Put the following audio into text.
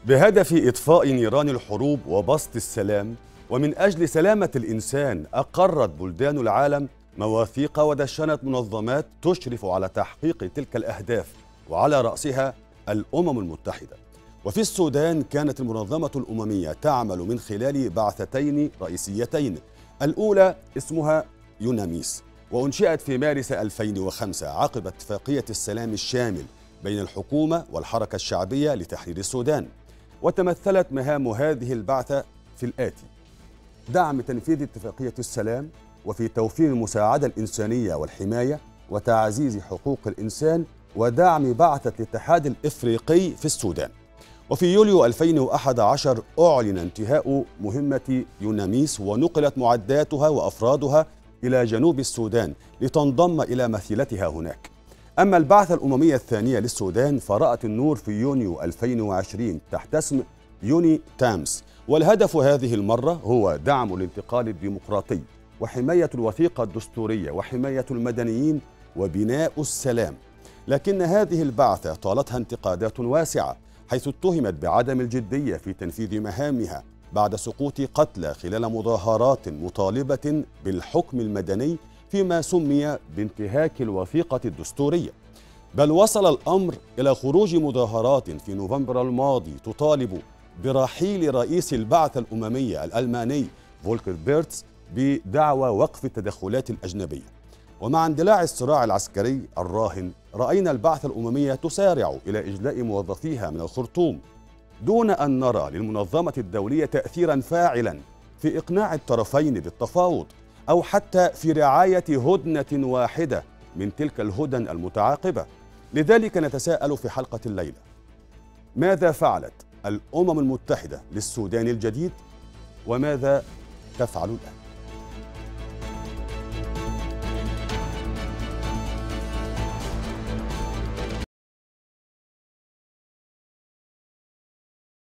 بهدف إطفاء نيران الحروب وبسط السلام، ومن أجل سلامة الإنسان، أقرت بلدان العالم مواثيق ودشنت منظمات تشرف على تحقيق تلك الأهداف، وعلى رأسها الأمم المتحدة. وفي السودان كانت المنظمة الأممية تعمل من خلال بعثتين رئيسيتين، الأولى اسمها يوناميس، وأنشئت في مارس 2005 عقب اتفاقية السلام الشامل بين الحكومة والحركة الشعبية لتحرير السودان. وتمثلت مهام هذه البعثة في الآتي: دعم تنفيذ اتفاقية السلام، وفي توفير المساعدة الإنسانية والحماية وتعزيز حقوق الإنسان، ودعم بعثة الاتحاد الإفريقي في السودان. وفي يوليو 2011 أعلن انتهاء مهمة يوناميس، ونقلت معداتها وأفرادها إلى جنوب السودان لتنضم إلى مثيلتها هناك. أما البعثة الأممية الثانية للسودان فرأت النور في يونيو 2020 تحت اسم يوني تامس، والهدف هذه المرة هو دعم الانتقال الديمقراطي وحماية الوثيقة الدستورية وحماية المدنيين وبناء السلام. لكن هذه البعثة طالتها انتقادات واسعة، حيث اتهمت بعدم الجدية في تنفيذ مهامها بعد سقوط قتلى خلال مظاهرات مطالبة بالحكم المدني فيما سمي بانتهاك الوثيقة الدستورية. بل وصل الأمر إلى خروج مظاهرات في نوفمبر الماضي تطالب برحيل رئيس البعثة الأممية الألماني فولكر بيرتس بدعوى وقف التدخلات الأجنبية. ومع اندلاع الصراع العسكري الراهن، رأينا البعثة الأممية تسارع إلى إجلاء موظفيها من الخرطوم، دون أن نرى للمنظمة الدولية تأثيرا فاعلا في إقناع الطرفين بالتفاوض، أو حتى في رعاية هدنة واحدة من تلك الهدن المتعاقبة. لذلك نتساءل في حلقة الليلة: ماذا فعلت الأمم المتحدة للسودان الجديد؟ وماذا تفعل الآن؟